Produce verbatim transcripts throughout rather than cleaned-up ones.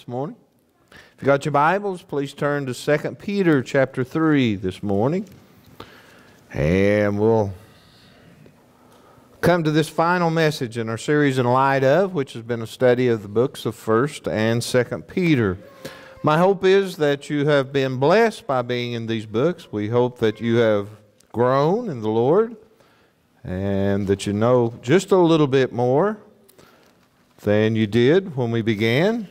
This morning. If you got your Bibles, please turn to Second Peter chapter three this morning. And we'll come to this final message in our series In Light Of, which has been a study of the books of First and Second Peter. My hope is that you have been blessed by being in these books. We hope that you have grown in the Lord and that you know just a little bit more than you did when we began.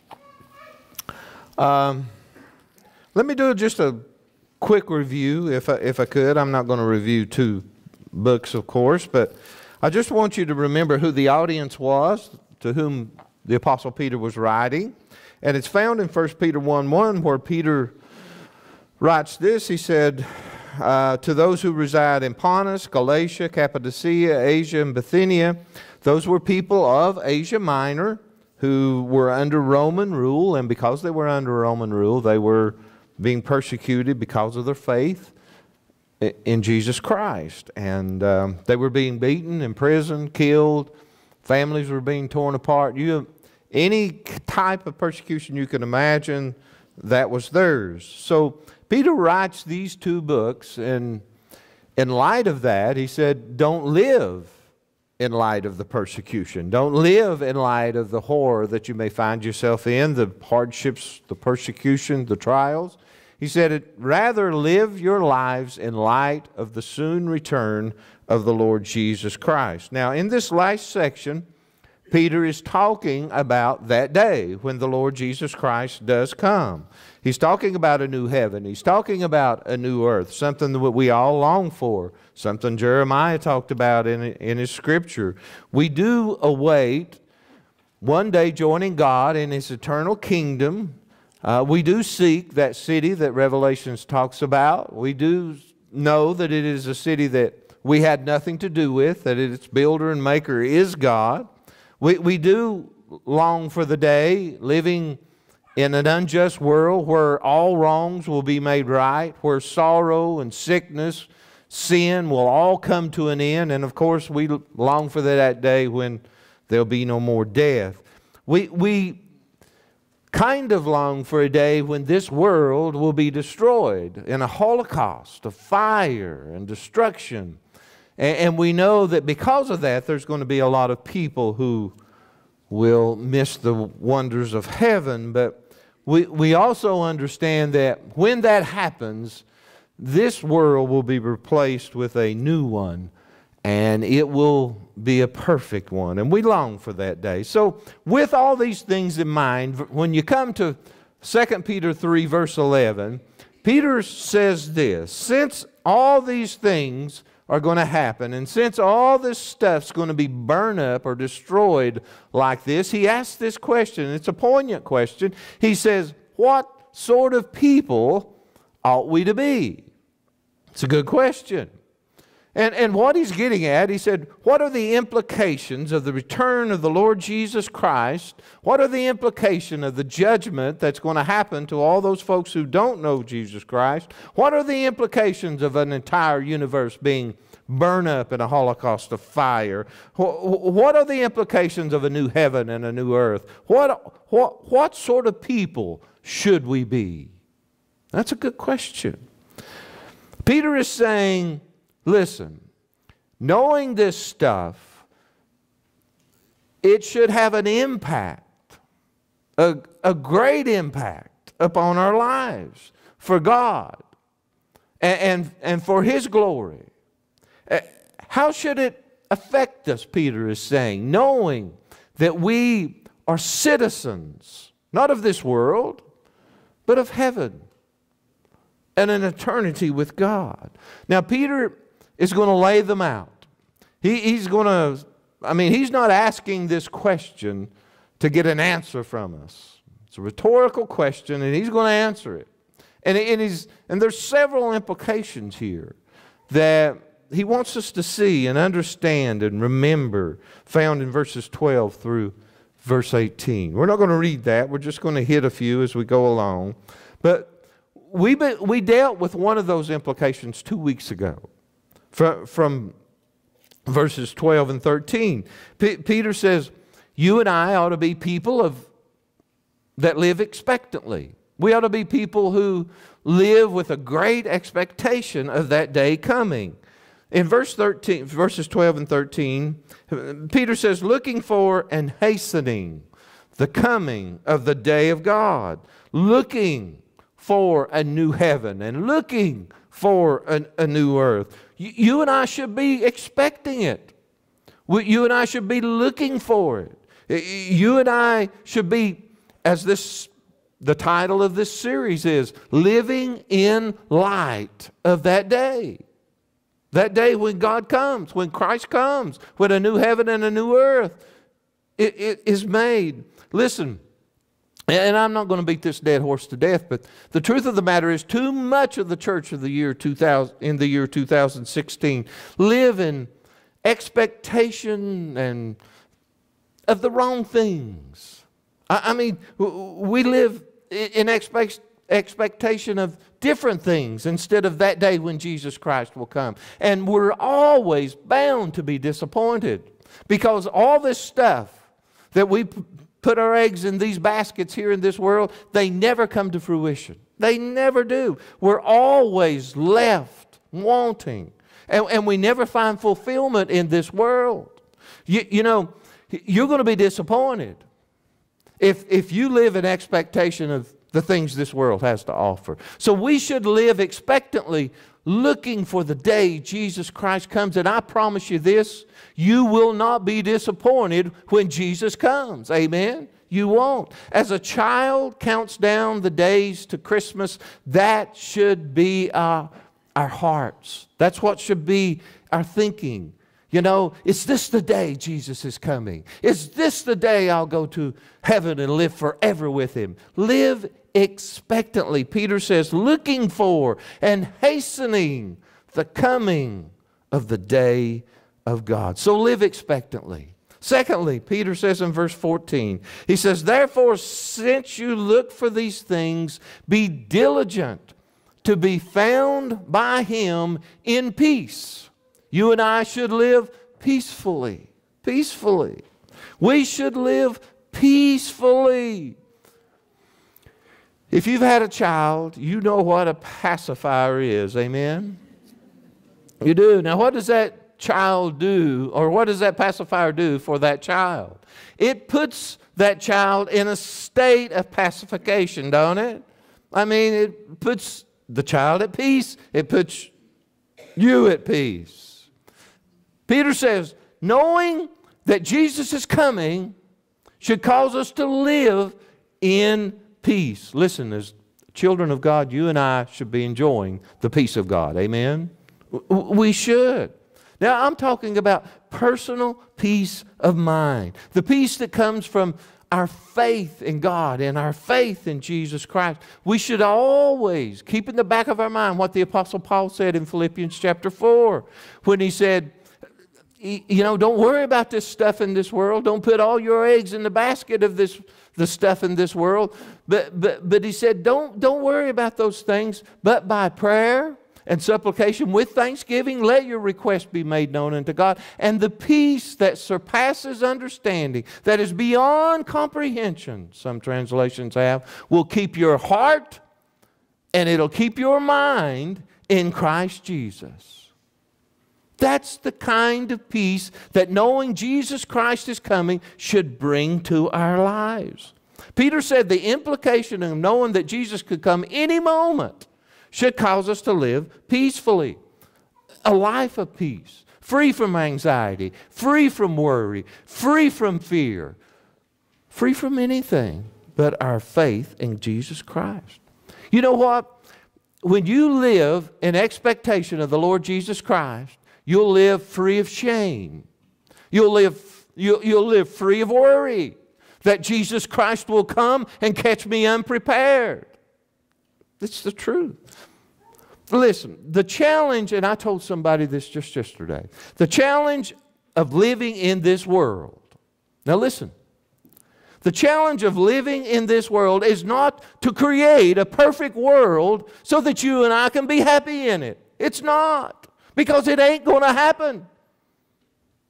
Um, let me do just a quick review, if I, if I could. I'm not going to review two books, of course, but I just want you to remember who the audience was to whom the Apostle Peter was writing. And it's found in First Peter one one, where Peter writes this. He said, uh, to those who reside in Pontus, Galatia, Cappadocia, Asia, and Bithynia. Those were people of Asia Minor who were under Roman rule, and because they were under Roman rule, they were being persecuted because of their faith in Jesus Christ. And um, they were being beaten, imprisoned, killed. Families were being torn apart. You, any type of persecution you can imagine, that was theirs. So Peter writes these two books, and in light of that, he said, don't live in light of the persecution. Don't live in light of the horror that you may find yourself in, the hardships, the persecution, the trials. He said, rather live your lives in light of the soon return of the Lord Jesus Christ. Now, in this last section, Peter is talking about that day when the Lord Jesus Christ does come. He's talking about a new heaven. He's talking about a new earth, something that we all long for, something Jeremiah talked about in, in his scripture. We do await one day joining God in His eternal kingdom. Uh, we do seek that city that Revelations talks about. We do know that it is a city that we had nothing to do with, that its builder and maker is God. We, we do long for the day living in an unjust world where all wrongs will be made right, where sorrow and sickness, sin will all come to an end. And of course, we long for that day when there'll be no more death. We, we kind of long for a day when this world will be destroyed in a holocaust of fire and destruction. And, and we know that because of that, there's going to be a lot of people who will miss the wonders of heaven. But we, we also understand that when that happens, this world will be replaced with a new one, and it will be a perfect one. And we long for that day. So with all these things in mind, when you come to Second Peter three, verse eleven, Peter says this: since all these things are going to happen, and since all this stuff's going to be burned up or destroyed like this, he asks this question. It's a poignant question. He says, what sort of people ought we to be? It's a good question. And, and what he's getting at, he said, what are the implications of the return of the Lord Jesus Christ? What are the implications of the judgment that's going to happen to all those folks who don't know Jesus Christ? What are the implications of an entire universe being burned up in a holocaust of fire? What are the implications of a new heaven and a new earth? What, what, what sort of people should we be? That's a good question. Peter is saying, listen, knowing this stuff, it should have an impact, a, a great impact upon our lives for God and, and, and for His glory. How should it affect us, Peter is saying, knowing that we are citizens, not of this world, but of heaven and an eternity with God. Now, Peter is going to lay them out. He, he's going to, I mean, he's not asking this question to get an answer from us. It's a rhetorical question, and he's going to answer it. And, and, he's, and there's several implications here that he wants us to see and understand and remember, found in verses twelve through verse eighteen. We're not going to read that. We're just going to hit a few as we go along. But we, we dealt with one of those implications two weeks ago from, from verses twelve and thirteen. P- Peter says, you and I ought to be people of that live expectantly. We ought to be people who live with a great expectation of that day coming. In verse thirteen, verses twelve and thirteen, Peter says, looking for and hastening the coming of the day of God, looking for a new heaven and looking for a, a new earth. You, you and I should be expecting it. We, you and I should be looking for it. You and I should be, as this the title of this series is, living in light of that day. That day when God comes, when Christ comes, when a new heaven and a new earth it, it is made. Listen, and I'm not going to beat this dead horse to death, but the truth of the matter is too much of the church of the year two thousand, in the year two thousand sixteen live in expectation and of the wrong things. I, I mean, we live in expect, expectation of different things instead of that day when Jesus Christ will come. And we're always bound to be disappointed because all this stuff that we put our eggs in these baskets here in this world, they never come to fruition. They never do. We're always left wanting. And, and we never find fulfillment in this world. You, you know, you're going to be disappointed if, if you live in expectation of the things this world has to offer. So we should live expectantly, looking for the day Jesus Christ comes. And I promise you this, you will not be disappointed when Jesus comes. Amen? You won't. As a child counts down the days to Christmas, that should be our, our hearts. That's what should be our thinking. You know, is this the day Jesus is coming? Is this the day I'll go to heaven and live forever with Him? Live expectantly. Peter says, looking for and hastening the coming of the day of God. So live expectantly. Secondly, Peter says in verse fourteen, he says, therefore, since you look for these things, be diligent to be found by Him in peace. You and I should live peacefully. Peacefully. We should live peacefully. If you've had a child, you know what a pacifier is. Amen? You do. Now, what does that child do, or what does that pacifier do for that child? It puts that child in a state of pacification, don't it? I mean, it puts the child at peace. It puts you at peace. Peter says, knowing that Jesus is coming should cause us to live in peace. Listen, as children of God, you and I should be enjoying the peace of God. Amen? We should. Now, I'm talking about personal peace of mind. The peace that comes from our faith in God and our faith in Jesus Christ. We should always keep in the back of our mind what the Apostle Paul said in Philippians chapter four when he said, you know, don't worry about this stuff in this world. Don't put all your eggs in the basket of this, the stuff in this world. But, but, but he said, don't, don't worry about those things, but by prayer and supplication with thanksgiving, let your request be made known unto God. And the peace that surpasses understanding, that is beyond comprehension, some translations have, will keep your heart and it'll keep your mind in Christ Jesus. That's the kind of peace that knowing Jesus Christ is coming should bring to our lives. Peter said the implication of knowing that Jesus could come any moment should cause us to live peacefully. A life of peace, free from anxiety, free from worry, free from fear, free from anything but our faith in Jesus Christ. You know what? When you live in expectation of the Lord Jesus Christ, you'll live free of shame. You'll live, you'll, you'll live free of worry that Jesus Christ will come and catch me unprepared. It's the truth. Listen, the challenge, and I told somebody this just yesterday, the challenge of living in this world. Now listen, the challenge of living in this world is not to create a perfect world so that you and I can be happy in it. It's not. Because it ain't going to happen.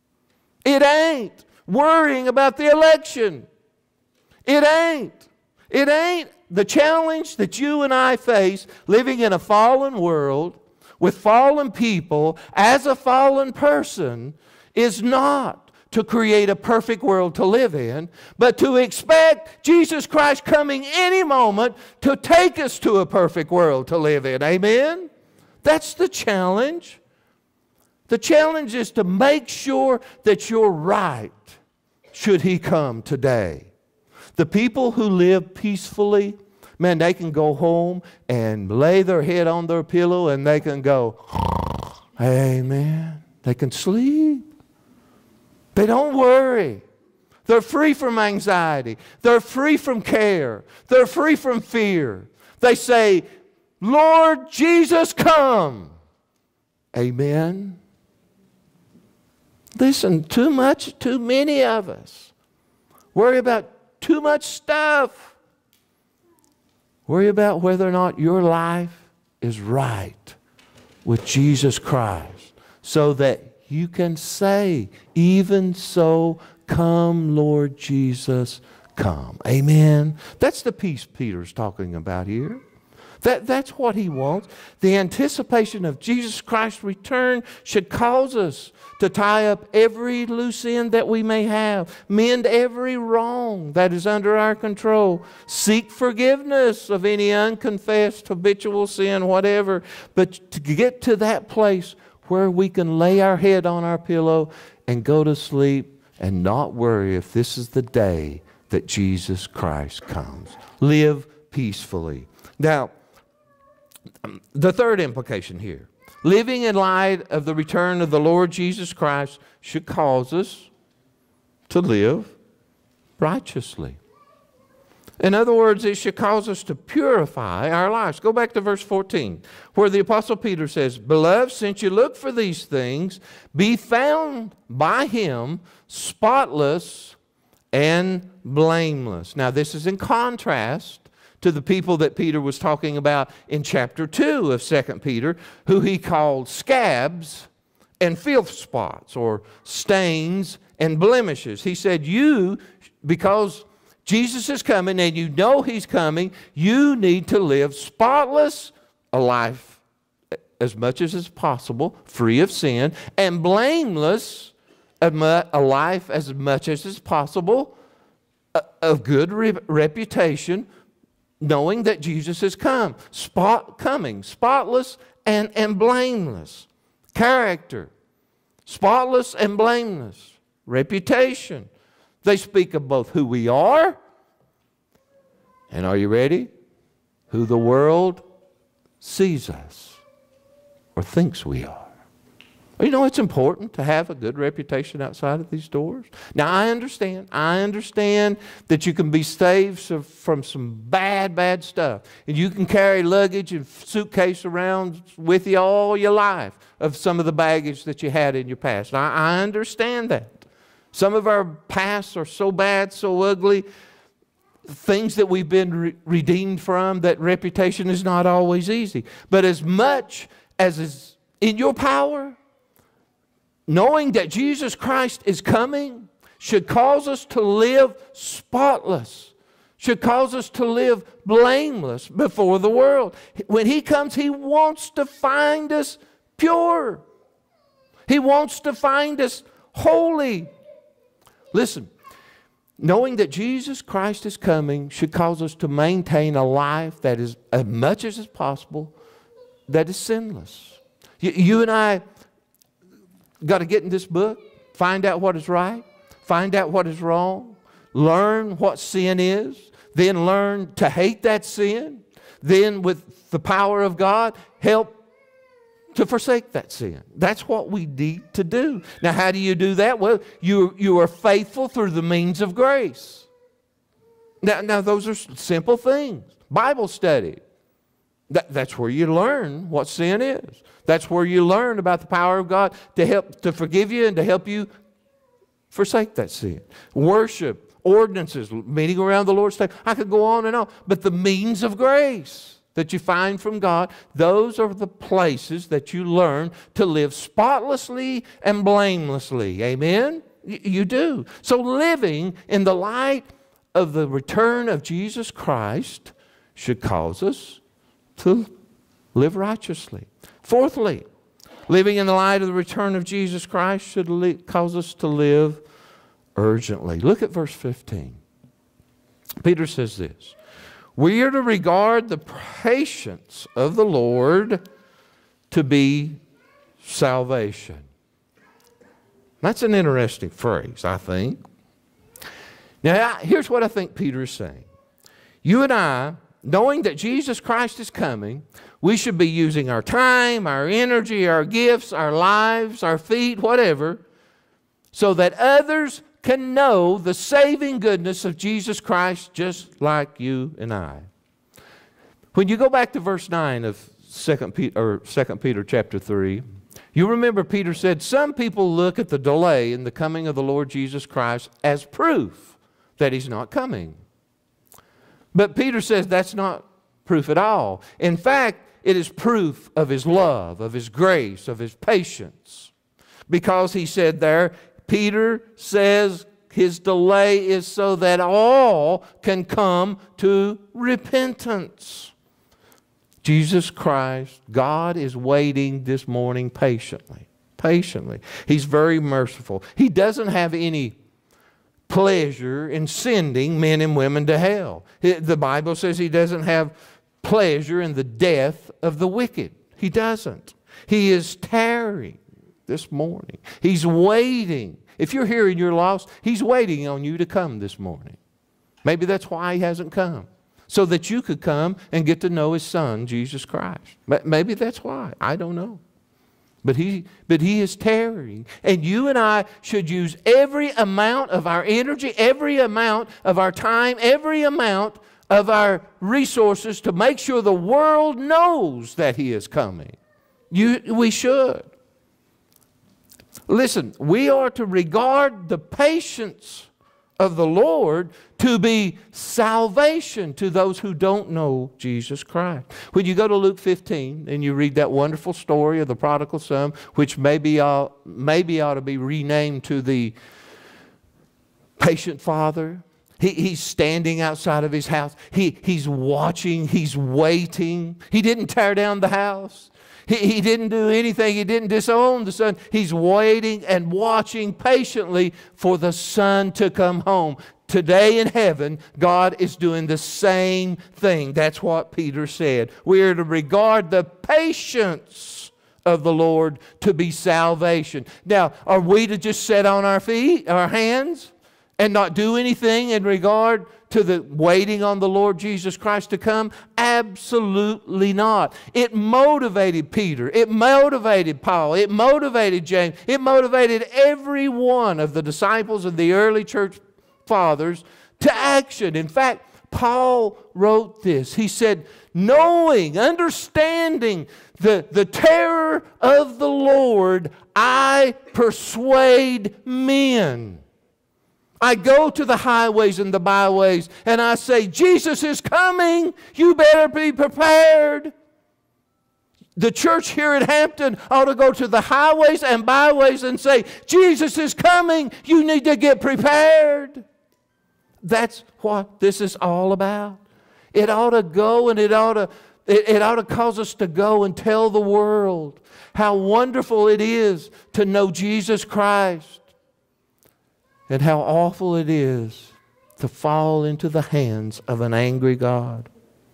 It ain't. Worrying about the election. It ain't. It ain't the challenge that you and I face living in a fallen world with fallen people as a fallen person is not to create a perfect world to live in, but to expect Jesus Christ coming any moment to take us to a perfect world to live in. Amen? That's the challenge. The challenge is to make sure that you're right should He come today. The people who live peacefully, man, they can go home and lay their head on their pillow and they can go, amen. They can sleep. They don't worry. They're free from anxiety. They're free from care. They're free from fear. They say, Lord Jesus, come. Amen. Listen, too much, too many of us worry about too much stuff. Worry about whether or not your life is right with Jesus Christ so that you can say, even so, come, Lord Jesus, come. Amen. That's the peace Peter's talking about here. That, that's what he wants. The anticipation of Jesus Christ's return should cause us to tie up every loose end that we may have, mend every wrong that is under our control, seek forgiveness of any unconfessed habitual sin, whatever, but to get to that place where we can lay our head on our pillow and go to sleep and not worry if this is the day that Jesus Christ comes. Live peacefully. Now, the third implication here, living in light of the return of the Lord Jesus Christ should cause us to live righteously. In other words, it should cause us to purify our lives. Go back to verse fourteen, where the Apostle Peter says, Beloved, since you look for these things, be found by Him spotless and blameless. Now, this is in contrast to the people that Peter was talking about in chapter two of Second Peter, who he called scabs and filth spots, or stains and blemishes. He said, you, because Jesus is coming and you know He's coming, you need to live spotless, a life as much as is possible, free of sin, and blameless, a life as much as is possible, of good reputation, knowing that Jesus has come, spot coming, spotless and, and blameless. Character, spotless and blameless. Reputation. They speak of both who we are and, are you ready? Who the world sees us or thinks we are. You know, it's important to have a good reputation outside of these doors. Now, I understand. I understand that you can be saved from some bad, bad stuff. And you can carry luggage and suitcase around with you all your life of some of the baggage that you had in your past. I, I understand that. Some of our pasts are so bad, so ugly, things that we've been re redeemed from, that reputation is not always easy. But as much as is in your power, knowing that Jesus Christ is coming should cause us to live spotless, should cause us to live blameless before the world. When He comes, He wants to find us pure. He wants to find us holy. Listen, knowing that Jesus Christ is coming should cause us to maintain a life that is, as much as is possible, that is sinless. You, you and I got to get in this book, find out what is right, find out what is wrong, learn what sin is, then learn to hate that sin, then with the power of God, help to forsake that sin. That's what we need to do. Now, how do you do that? Well, you, you are faithful through the means of grace. Now, now those are simple things. Bible study. That, that's where you learn what sin is. That's where you learn about the power of God to help to forgive you and to help you forsake that sin. Worship, ordinances, meeting around the Lord's table. I could go on and on. But the means of grace that you find from God, those are the places that you learn to live spotlessly and blamelessly. Amen? You do. So living in the light of the return of Jesus Christ should cause us to live righteously. Fourthly, living in the light of the return of Jesus Christ should li- cause us to live urgently. Look at verse fifteen. Peter says this, we are to regard the patience of the Lord to be salvation. That's an interesting phrase, I think. Now, here's what I think Peter is saying. You and I, knowing that Jesus Christ is coming, we should be using our time, our energy, our gifts, our lives, our feet, whatever, so that others can know the saving goodness of Jesus Christ just like you and I. When you go back to verse nine of Second Peter, or Second Peter chapter three, you remember Peter said, some people look at the delay in the coming of the Lord Jesus Christ as proof that He's not coming. But Peter says that's not proof at all. In fact, it is proof of His love, of His grace, of His patience. Because he said there, Peter says His delay is so that all can come to repentance. Jesus Christ, God is waiting this morning patiently. Patiently. He's very merciful. He doesn't have any pleasure in sending men and women to hell. The Bible says He doesn't have pleasure in the death of the wicked. He doesn't. He is tarrying this morning. He's waiting. If you're here and you're lost, He's waiting on you to come this morning. Maybe that's why He hasn't come, so that you could come and get to know His Son, Jesus Christ. Maybe that's why. I don't know. But he, but he is tarrying. And you and I should use every amount of our energy, every amount of our time, every amount of our resources to make sure the world knows that He is coming. You, we should. Listen, we are to regard the patience of the Lord to be salvation to those who don't know Jesus Christ. When you go to Luke fifteen and you read that wonderful story of the prodigal son, which maybe ought, maybe ought to be renamed to the patient father. He, he's standing outside of his house. He, he's watching. He's waiting. He didn't tear down the house. He, he didn't do anything. He didn't disown the son. He's waiting and watching patiently for the son to come home. Today in heaven, God is doing the same thing. That's what Peter said. We are to regard the patience of the Lord to be salvation. Now, are we to just sit on our feet, our hands, and not do anything in regard to the waiting on the Lord Jesus Christ to come? Absolutely not. It motivated Peter. It motivated Paul. It motivated James. It motivated every one of the disciples of the early church fathers to action. In fact, Paul wrote this. He said, knowing, understanding the, the terror of the Lord, I persuade men. I go to the highways and the byways and I say, Jesus is coming. You better be prepared. The church here at Hampton ought to go to the highways and byways and say, Jesus is coming. You need to get prepared. That's what this is all about. It ought to go and it ought to, it, it ought to cause us to go and tell the world how wonderful it is to know Jesus Christ. And how awful it is to fall into the hands of an angry God.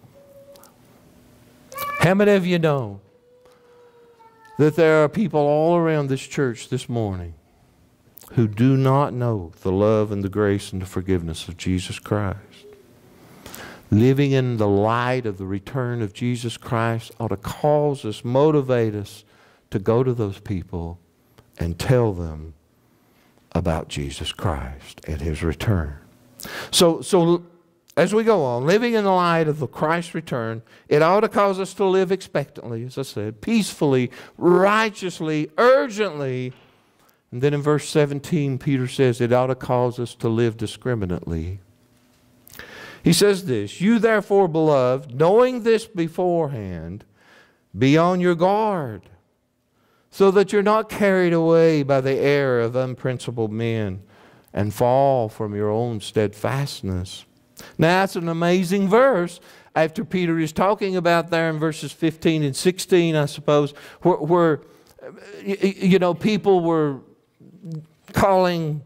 How many of you know that there are people all around this church this morning who do not know the love and the grace and the forgiveness of Jesus Christ? Living in the light of the return of Jesus Christ ought to cause us, motivate us to go to those people and tell them about Jesus Christ and His return. So, so as we go on, living in the light of the Christ's return, it ought to cause us to live expectantly, as I said, peacefully, righteously, urgently. And then in verse seventeen, Peter says it ought to cause us to live discriminately. He says this, you therefore, beloved, knowing this beforehand, be on your guard, so that you're not carried away by the error of unprincipled men and fall from your own steadfastness. Now, that's an amazing verse after Peter is talking about there in verses fifteen and sixteen, I suppose, where, where you know, people were calling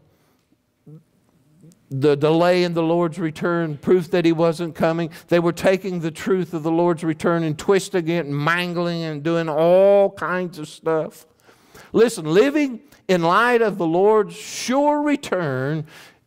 the delay in the Lord's return proof that He wasn't coming. They were taking the truth of the Lord's return and twisting it and mangling and doing all kinds of stuff. Listen, living in light of the Lord's sure return,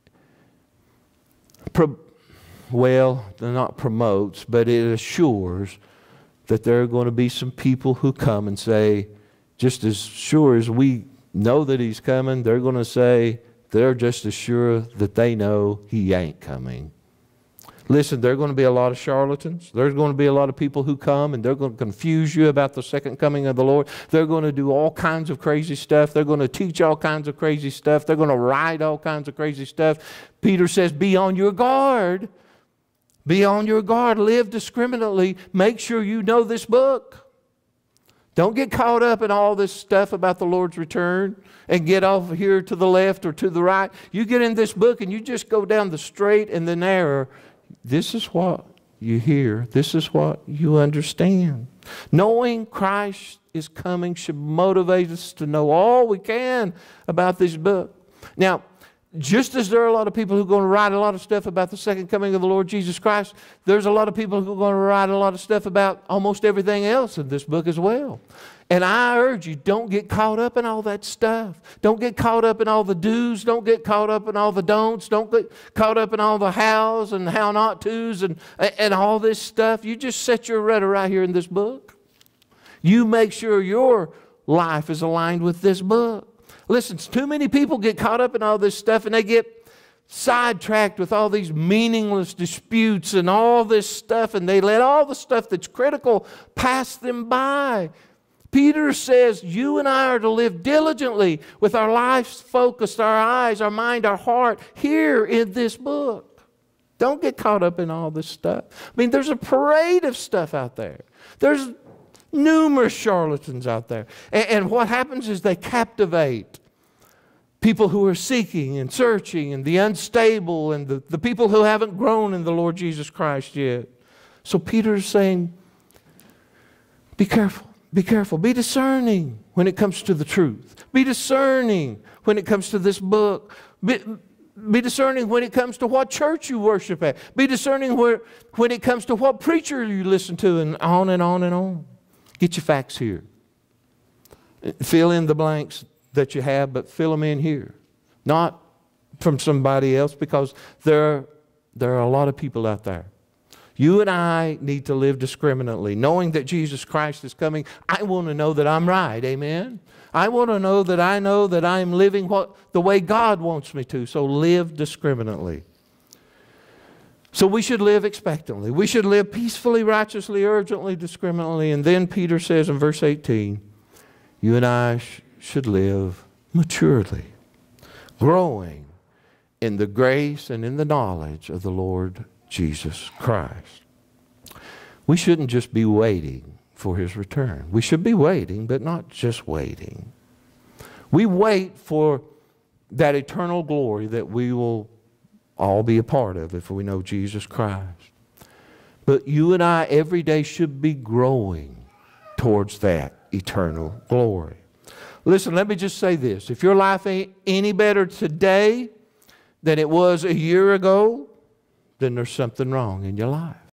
pro well, not promotes, but it assures that there are going to be some people who come and say, just as sure as we know that He's coming, they're going to say, they're just as sure that they know He ain't coming. Listen, there are going to be a lot of charlatans. There's going to be a lot of people who come and they're going to confuse you about the second coming of the Lord. They're going to do all kinds of crazy stuff. They're going to teach all kinds of crazy stuff. They're going to write all kinds of crazy stuff. Peter says, be on your guard. Be on your guard. Live discriminately. Make sure you know this book. Don't get caught up in all this stuff about the Lord's return and get off here to the left or to the right. You get in this book and you just go down the straight and the narrow. This is what you hear. This is what you understand. Knowing Christ is coming should motivate us to know all we can about this book. Now, just as there are a lot of people who are going to write a lot of stuff about the second coming of the Lord Jesus Christ, there's a lot of people who are going to write a lot of stuff about almost everything else in this book as well. And I urge you, don't get caught up in all that stuff. Don't get caught up in all the do's. Don't get caught up in all the don'ts. Don't get caught up in all the hows and how not to's and, and all this stuff. You just set your rudder right here in this book. You make sure your life is aligned with this book. Listen, too many people get caught up in all this stuff and they get sidetracked with all these meaningless disputes and all this stuff, and they let all the stuff that's critical pass them by. Peter says you and I are to live diligently with our lives focused, our eyes, our mind, our heart here in this book. Don't get caught up in all this stuff. I mean, there's a parade of stuff out there. There's numerous charlatans out there. And, and what happens is they captivate people who are seeking and searching and the unstable and the, the people who haven't grown in the Lord Jesus Christ yet. So Peter is saying, be careful, be careful, be discerning when it comes to the truth. Be discerning when it comes to this book. Be, be discerning when it comes to what church you worship at. Be discerning where, when it comes to what preacher you listen to, and on and on and on. Get your facts here. Fill in the blanks that you have, but fill them in here. Not from somebody else, because there, there are a lot of people out there. You and I need to live discriminately. Knowing that Jesus Christ is coming, I want to know that I'm right. Amen? I want to know that I know that I'm living what, the way God wants me to. So live discriminately. So we should live expectantly. We should live peacefully, righteously, urgently, discriminately. And then Peter says in verse eighteen, you and I sh should live maturely, growing in the grace and in the knowledge of the Lord Jesus Christ. We shouldn't just be waiting for His return. We should be waiting, but not just waiting. We wait for that eternal glory that we will all be a part of if we know Jesus Christ. But you and I every day should be growing towards that eternal glory. Listen, let me just say this. If your life ain't any better today than it was a year ago, then there's something wrong in your life.